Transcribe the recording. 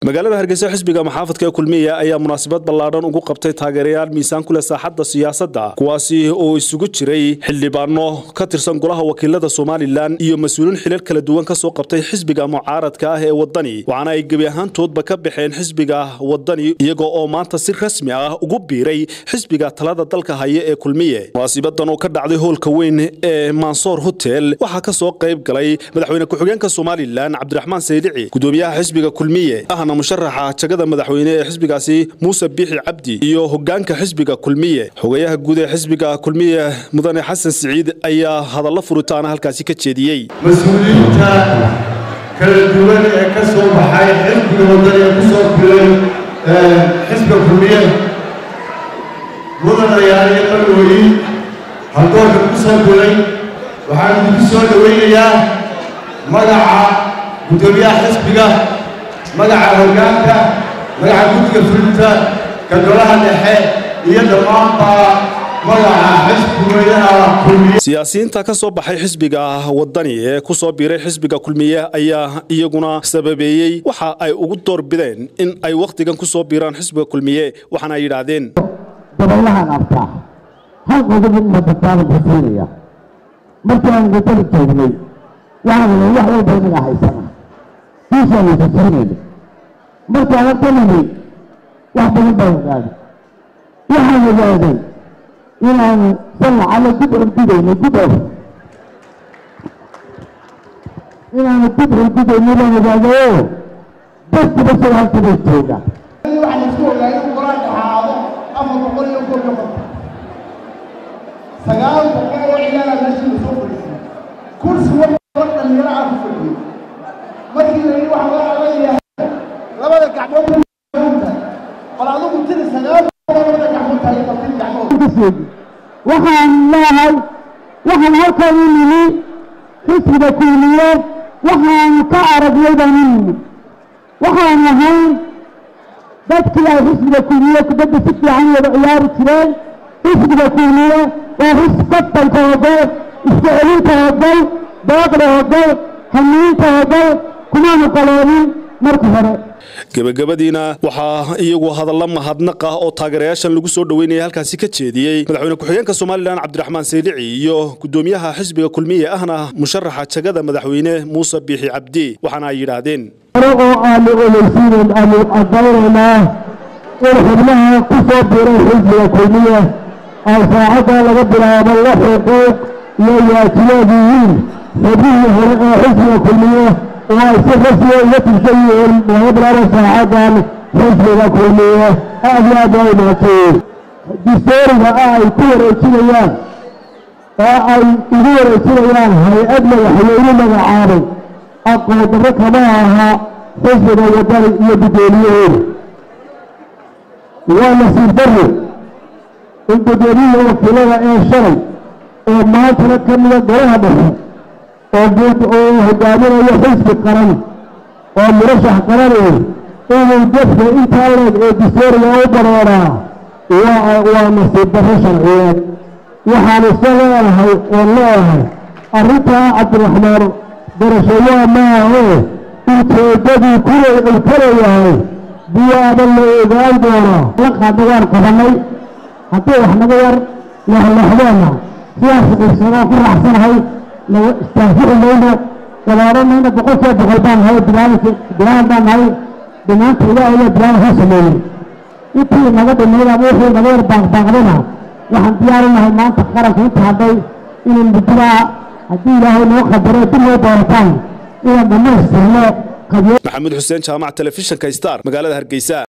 magaalada Hargeysa xisbiga maxaafadka kulmiye ayaa munaasabad ballaaran ugu qabtay taageerayaal miisaan kula saaxadda siyaasadda kuwaasi oo isugu jiray xildhibaano ka tirsan golaha wakiilada Soomaaliland iyo mas'uuliin xilal kala duwan ka soo qabtay xisbiga mucaaradka ah ee wadani waxaana ay gabi ahaantoodba ka baxeen xisbiga wadani iyagoo oo maanta si rasmi ah ugu biiray xisbiga talada dalka haya ee kulmiye munaasabaddan oo ka dhacday hoolka weyn ee Mansour Hotel waxa ka soo qayb galay madaxweyne ku-xigeenka Soomaaliland Cabdiraxmaan Saydici gudoomiyaha xisbiga kulmiye musharaxa jagada madaxweyne ee xisbigaasi Muuse Biixi Cabdi iyo hogaanka xisbiga kulmiye xogayaha guud ee xisbiga kulmiye mudane Xasan Saciid ayaa hadallo furitaan halkaasi ka jeediyay mas'uuliyiinta kala duwan ee ka soo baxay xisbiga wadani ku soo biiray xisbiga kulmiye mudane yaani qalooyin haldoorka ku soo biiray waxaan idinku soo dhaweynayaa magaca gudoomiyaha xisbiga magaca hogaanka magaca guddiga fulinta ka golaha dhexe iyo dhammaanba magaca xisbiga kulmiye siyaasiyiinta ka soo baxay xisbiga wadani ee ku soo biiray xisbiga kulmiye ayaa iyaguna sababeeyay waxa ay ugu doorbideen in ay waqtigan ku soo biiraan xisbiga kulmiye waxaana ay yiraahdeen dadweynaha afka hal qodob ma dadaalad xisbiga markaan wadada joognay waxaan wax walba inaga haysana marka aan taliyay wax badan baa ogaaday waxaan ogaaday inaan salcala gudbidayno inaan gudbidayno la ogaaday dadka soo halkay jooga waxaan isku ogaaday quraan dhaxaado ama boqol iyo koob sagaal boqol oo ciyaar la soo fadhiyo kursi wada dhalinyaro ah ku fadhiyo markii la wax la aqoonyahay labada gacmood qolaadu tiri sagaal labada gacmood tahay qabtin gacmood waxaan leeyahay waxaan halkaan nini xisbiga kulmiye waxaan ka aragnay baan waxaan ahay dadkii ay xisbiga kulmiye kubadda si fiican wada ciyaari jireen xisbiga kulmiye waa xisbatan kooda isticmaalka hogol baaqda hogol hamiinta hogol kuma maqaloonin markii hore gabagabadiina waxa iyagu hadallo mahadnaq ah oo taageerayaashan lagu soo dhaweynayay halkaasi ka jeediyay madaxweyne ku-xigeenka Soomaaliland Cabdiraxmaan Saydici iyo gudoomiyaha xisbiga kulmiye ahna musharaxa jagada madaxweyne Muuse Biixi Cabdi waxaana ay yiraahdeen oo aan oleysiin aan aqoonana in xubnaha ku soo biiray xisbiga kulmiye ay saacada laga bilaabo la xuquuq iyo waajibaadkiin xubnaha hore ee xisbiga kulmiye وسيرسي وتسير وهبر ساعدان حزب كلية هذا دائمتي دستور أي كور إتيان أي كور إتيان هاي أدنى وحيين العالم أقوى ركبها حزب وطن يبدليه ونسير بره البدليه وكلها إيه شري وما تركب من الجراه به وجود هجامنا يحسب القرن ومرشح قرنه ويدفع انت اولاد الدستور وبرورا ونصيب الشرعيات وحال السنة والله الرتا عبد الرحمن برشوية ما هو وتجدي كل الكرية بياب اللي دورا لقى دوار قرني حتى احنا دوار لحظانا سياسة السنة كل احسن هاي لو استهزئوا لنا قرارنا هنا بقصة بغلبان هاي بلان هاي بنات إله إلى بلان هسمين إنتي نقد النيرة موحي نغير باغلنا وحن ديارنا هاي ما تخرج في هذي إلى البدلاء هدي له نوخة بريد الله بارتان إلى الناس محمد حسين جامعة تلفزيون كايستار مقالة هرقيساء